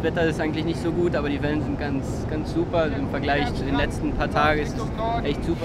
Wetter ist eigentlich nicht so gut, aber die Wellen sind ganz super. Im Vergleich zu den letzten paar Tagen ist es echt super.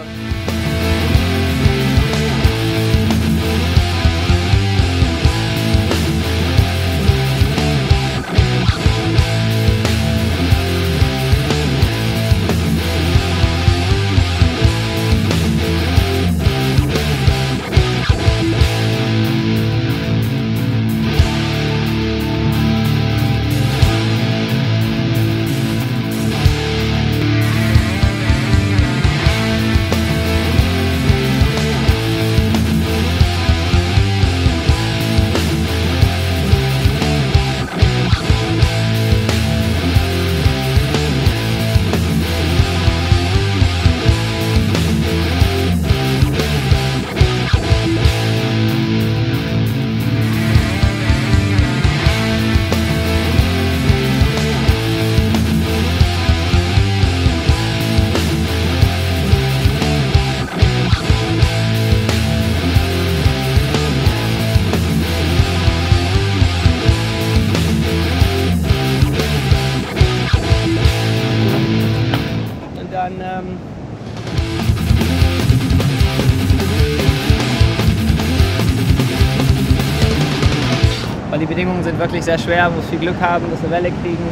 Weil die Bedingungen sind wirklich sehr schwer, man muss viel Glück haben, muss eine Welle kriegen.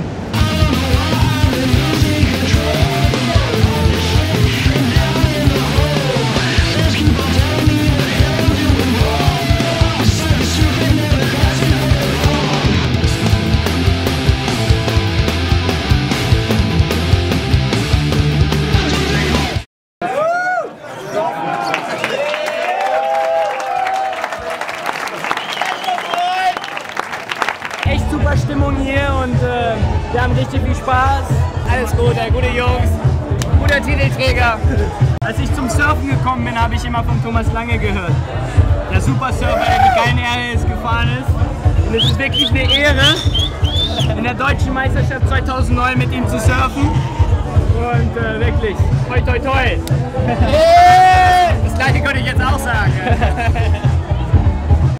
Echt super Stimmung hier und wir haben richtig viel Spaß. Alles gut, gute Jungs, guter Titelträger. Als ich zum Surfen gekommen bin, habe ich immer von Thomas Lange gehört. Der Supersurfer, der die Geilen gefahren ist. Und es ist wirklich eine Ehre, in der Deutschen Meisterschaft 2009 mit ihm zu surfen. Und wirklich, toi toi toi. Das gleiche könnte ich jetzt auch sagen.